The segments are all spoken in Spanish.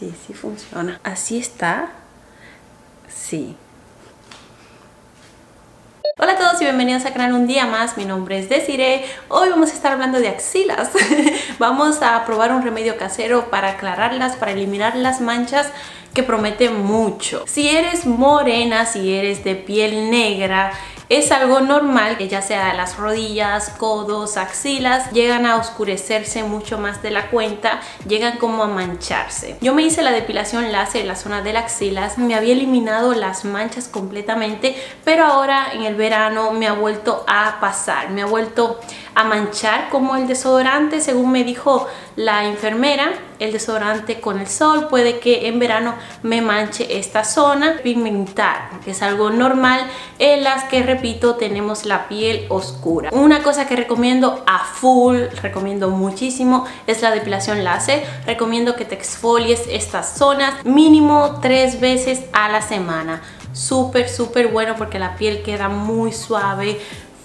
Sí, sí funciona. Así está. Sí. Hola a todos y bienvenidos al canal un día más. Mi nombre es Desiree. Hoy vamos a estar hablando de axilas. Vamos a probar un remedio casero para aclararlas, para eliminar las manchas, que promete mucho. Si eres morena, si eres de piel negra, es algo normal que ya sea las rodillas, codos, axilas, llegan a oscurecerse mucho más de la cuenta, llegan como a mancharse. Yo me hice la depilación láser en la zona de las axilas, me había eliminado las manchas completamente, pero ahora en el verano me ha vuelto a pasar, me ha vuelto a manchar como el desodorante. Según me dijo la enfermera, el desodorante con el sol puede que en verano me manche esta zona. Pigmentar, que es algo normal en las que, repito, tenemos la piel oscura. Una cosa que recomiendo a full, recomiendo muchísimo, es la depilación láser. Recomiendo que te exfolies estas zonas mínimo 3 veces a la semana. Súper bueno porque la piel queda muy suave,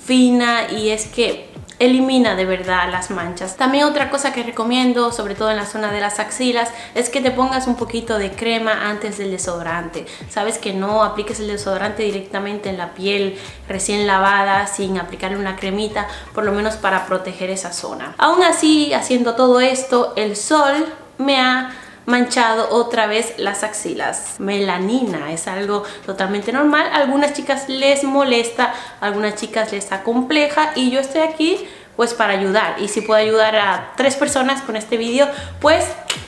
fina, y es que elimina de verdad las manchas. También otra cosa que recomiendo, sobre todo en la zona de las axilas, es que te pongas un poquito de crema antes del desodorante. Sabes, que no apliques el desodorante directamente en la piel recién lavada sin aplicarle una cremita, por lo menos para proteger esa zona. Aún así, haciendo todo esto, el sol me ha manchado otra vez las axilas. Melanina es algo totalmente normal. A algunas chicas les molesta, a algunas chicas les acompleja, y yo estoy aquí pues para ayudar. Y si puedo ayudar a 3 personas con este vídeo, pues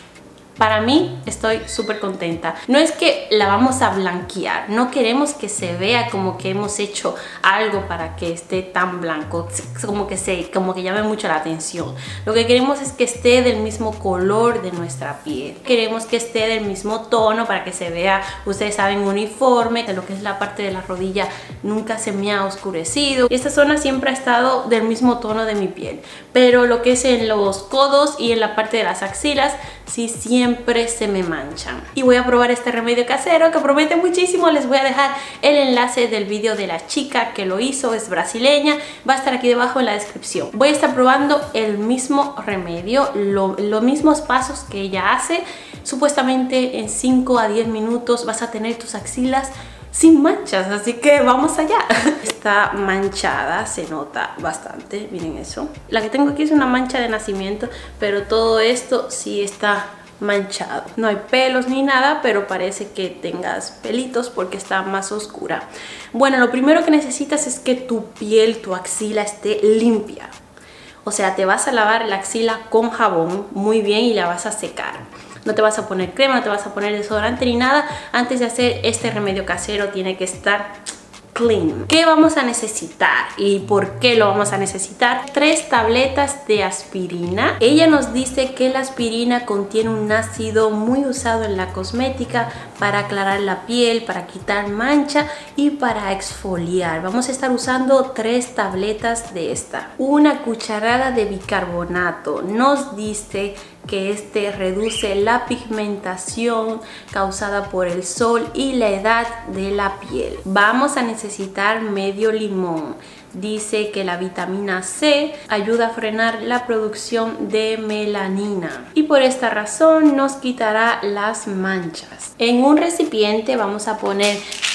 para mí estoy súper contenta. No es que la vamos a blanquear, no queremos que se vea como que hemos hecho algo para que esté tan blanco, como que llame mucho la atención. Lo que queremos es que esté del mismo color de nuestra piel. Queremos que esté del mismo tono para que se vea, ustedes saben, uniforme. Que lo que es la parte de la rodilla nunca se me ha oscurecido, y esta zona siempre ha estado del mismo tono de mi piel. Pero lo que es en los codos y en la parte de las axilas, sí, siempre se me manchan. Y voy a probar este remedio casero que promete muchísimo. Les voy a dejar el enlace del vídeo de la chica que lo hizo, es brasileña, va a estar aquí debajo en la descripción. Voy a estar probando el mismo remedio, los mismos pasos que ella hace. Supuestamente en 5 a 10 minutos vas a tener tus axilas sin manchas, así que vamos allá. Está manchada, se nota bastante, miren eso. La que tengo aquí es una mancha de nacimiento, pero todo esto sí está manchado. No hay pelos ni nada, pero parece que tengas pelitos porque está más oscura. Bueno, lo primero que necesitas es que tu piel, tu axila esté limpia. O sea, te vas a lavar la axila con jabón muy bien y la vas a secar. No te vas a poner crema, no te vas a poner desodorante ni nada. Antes de hacer este remedio casero tiene que estar clean. ¿Qué vamos a necesitar y por qué lo vamos a necesitar? 3 tabletas de aspirina. Ella nos dice que la aspirina contiene un ácido muy usado en la cosmética para aclarar la piel, para quitar mancha y para exfoliar. Vamos a estar usando 3 tabletas de esta. Una cucharada de bicarbonato. Nos dice que este reduce la pigmentación causada por el sol y la edad de la piel. Vamos a necesitar medio limón. Dice que la vitamina C ayuda a frenar la producción de melanina y por esta razón nos quitará las manchas. En un recipiente vamos a poner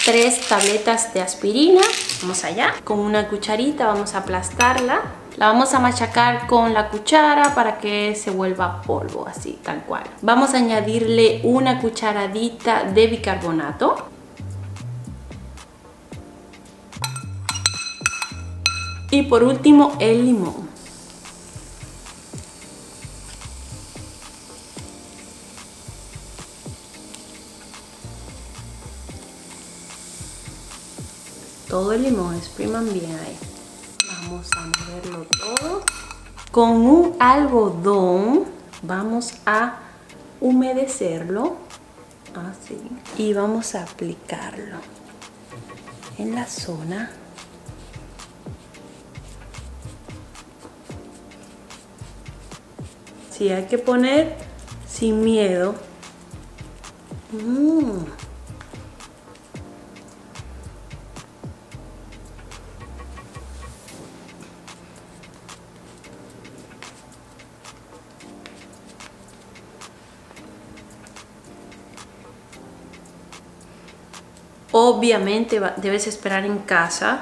3 tabletas de aspirina. Vamos allá. Con una cucharita vamos a aplastarla. La vamos a machacar con la cuchara para que se vuelva polvo, así, tal cual. Vamos a añadirle una cucharadita de bicarbonato. Y por último, el limón. Todo el limón, expriman bien ahí. Vamos a moverlo todo. Con un algodón vamos a humedecerlo, así. Y vamos a aplicarlo en la zona. Sí, hay que poner sin miedo. Obviamente debes esperar en casa.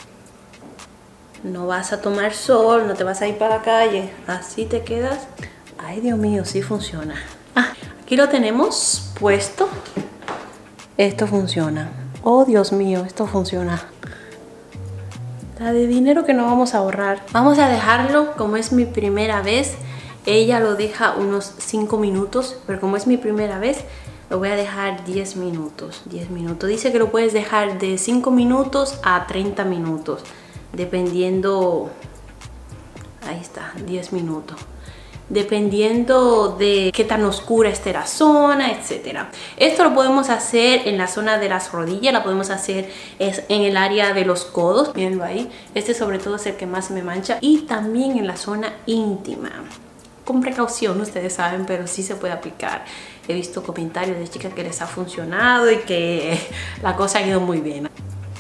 No vas a tomar sol, no te vas a ir para la calle. Así te quedas. Ay, Dios mío, sí funciona. Aquí lo tenemos puesto. Esto funciona. Oh, Dios mío, esto funciona. La de dinero que no vamos a ahorrar. Vamos a dejarlo, como es mi primera vez. Ella lo deja unos 5 minutos, pero como es mi primera vez, lo voy a dejar 10 minutos. 10 minutos. Dice que lo puedes dejar de 5 minutos a 30 minutos. Dependiendo... Ahí está, 10 minutos. Dependiendo de qué tan oscura esté la zona, etcétera. Esto lo podemos hacer en la zona de las rodillas, lo podemos hacer en el área de los codos, mírenlo ahí. Este sobre todo es el que más me mancha, y también en la zona íntima. Con precaución, ustedes saben, pero sí se puede aplicar. He visto comentarios de chicas que les ha funcionado y que la cosa ha ido muy bien.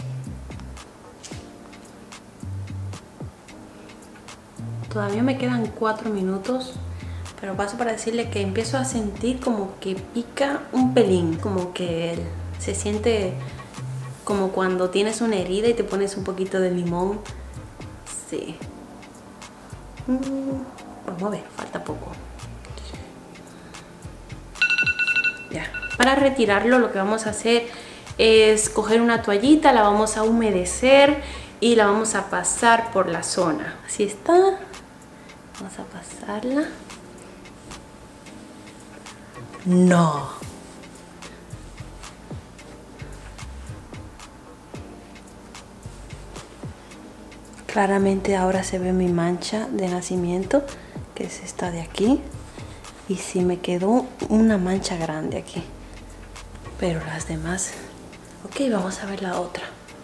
Todavía me quedan 4 minutos, pero paso para decirle que empiezo a sentir como que pica un pelín, como que se siente como cuando tienes una herida y te pones un poquito de limón. Sí. Vamos a ver, falta poco. Ya. Para retirarlo, lo que vamos a hacer es coger una toallita, la vamos a humedecer y la vamos a pasar por la zona. Así está. Vamos a pasarla. No. Claramente ahora se ve mi mancha de nacimiento, que es esta de aquí. Y sí me quedó una mancha grande aquí. Pero las demás... Ok, vamos a ver la otra.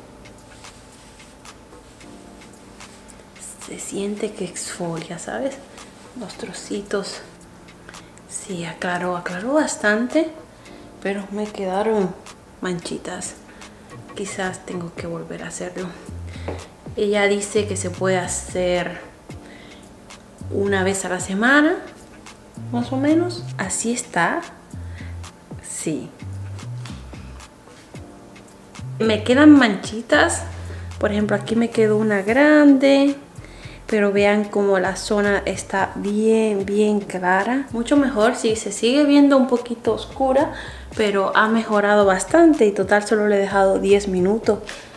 Se siente que exfolia, ¿sabes? Los trocitos. Sí, aclaró bastante, pero me quedaron manchitas. Quizás tengo que volver a hacerlo. Ella dice que se puede hacer una vez a la semana, más o menos. Así está. Sí. Me quedan manchitas. Por ejemplo, aquí me quedó una grande. Pero vean como la zona está bien clara. Mucho mejor, si se sigue viendo un poquito oscura, pero ha mejorado bastante. Y total solo le he dejado 10 minutos.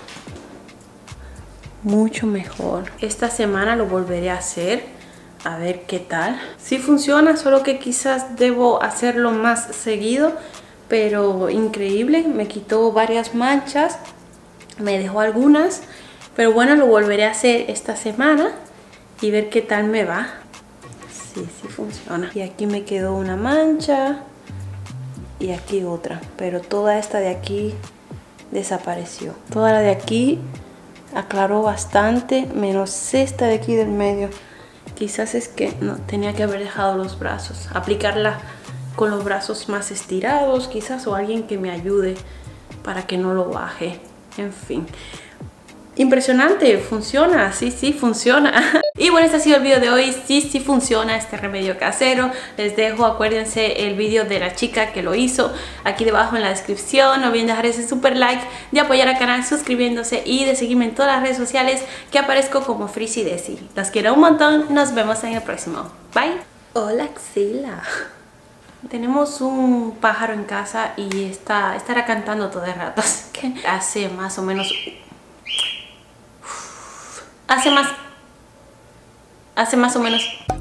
Mucho mejor. Esta semana lo volveré a hacer. A ver qué tal. Sí funciona, solo que quizás debo hacerlo más seguido. Pero increíble. Me quitó varias manchas. Me dejó algunas. Pero bueno, lo volveré a hacer esta semana. Y ver qué tal me va. Sí funciona. Y aquí me quedó una mancha. Y aquí otra. Pero toda esta de aquí desapareció. Toda la de aquí aclaró bastante. Menos esta de aquí del medio. Quizás es que no tenía que haber dejado los brazos. Aplicarla con los brazos más estirados. Quizás, o alguien que me ayude para que no lo baje. En fin. Impresionante, funciona, sí funciona. Y bueno, este ha sido el video de hoy. Sí funciona este remedio casero. Les dejo, acuérdense, el video de la chica que lo hizo aquí debajo en la descripción. No olviden dejar ese super like, de apoyar al canal suscribiéndose y de seguirme en todas las redes sociales que aparezco como Frizzy Desi. Los quiero un montón, nos vemos en el próximo. Bye. Hola, axila. Tenemos un pájaro en casa y estará cantando todo el rato. Así que hace más o menos... Hace más o menos